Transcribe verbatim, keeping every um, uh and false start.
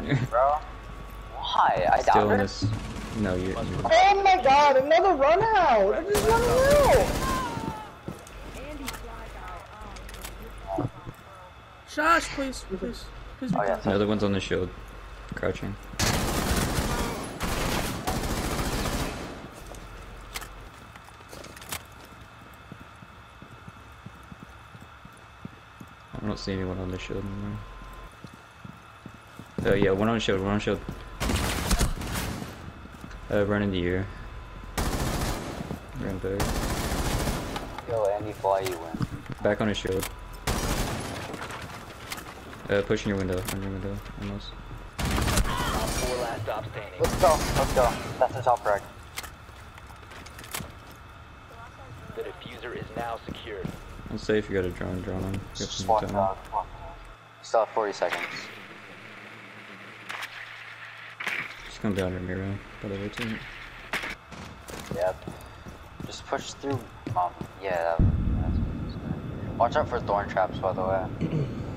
bro. Why? I Still downed in her? this. No, you. Oh my god, another run out! I just run out! Shush, please, please, please. Oh, yeah. Another one's on the shield, crouching. I don't see anyone on the shield anymore. Oh yeah, one on shield, one on shield. Uh, run in the air. Run back. Yo, Andy, fly, you win. Back on his shield. Uh, pushing your window, on your window, almost. Four last stop standing. Let's go, let's go. That's the top rack. The diffuser is now secured. I'll say if you got a drone, drone on. Just walk down. Still have forty seconds. Just come down to Miro, by the way, too. Yep. Just push through. Um, yeah, that, that's, that's good. Watch out for thorn traps, by the way.